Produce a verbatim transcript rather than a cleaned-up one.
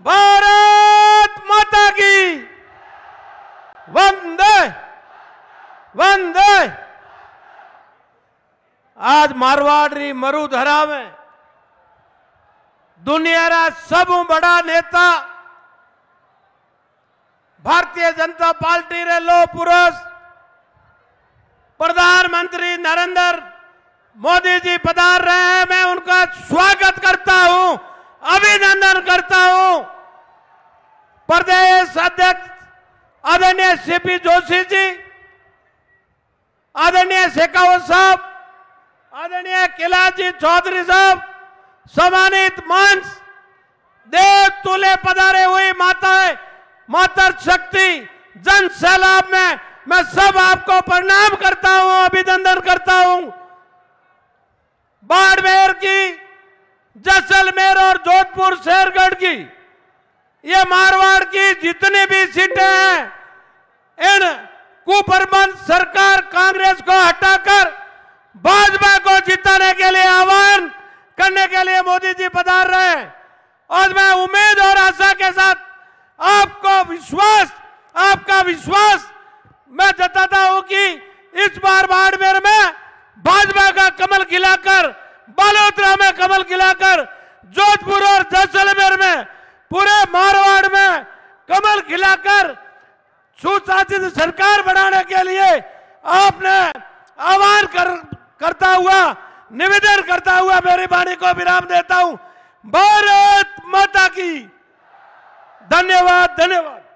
भारत माता की वंदे वंदे। आज मारवाड़ी मरुधरा में दुनिया रा सब बड़ा नेता भारतीय जनता पार्टी रे लो पुरुष प्रधानमंत्री नरेंद्र मोदी जी पधार रहे हैं। मैं उनका स्वागत करता हूं, अभिनंदन करता हूं। प्रदेश अध्यक्ष आदरणीय सीपी जोशी जी, आदरणीय शेखावत साहब, आदरणीय कैलाश जी चौधरी साहब, सम्मानित मंच, देव तुल्य पधारे हुई माताएं, माता शक्ति, जन सैलाब में मैं सब आपको प्रणाम करता हूं, अभिनंदन करता हूं। बाड़मेर की, जैसलमेर और जोधपुर शेरगढ़ की, ये मारवाड़ की जितनी भी सीटें हैं, इन कुप्रबंध सरकार कांग्रेस को हटाकर भाजपा को जिताने के लिए आह्वान करने के लिए मोदी जी पधार रहे हैं। और मैं उम्मीद और आशा के साथ आपको विश्वास, आपका विश्वास मैं जताता हूं कि इस बार बाड़मेर में भाजपा का कमल खिलाकर, बालोतरा में कमल खिलाकर, जोधपुर और जैसलमेर में, पूरे मारवाड़ में कमल खिलाकर सुशासित सरकार बनाने के लिए आपने आह्वान कर, करता हुआ, निवेदन करता हुआ मेरी वाणी को विराम देता हूं। भारत माता की। धन्यवाद, धन्यवाद।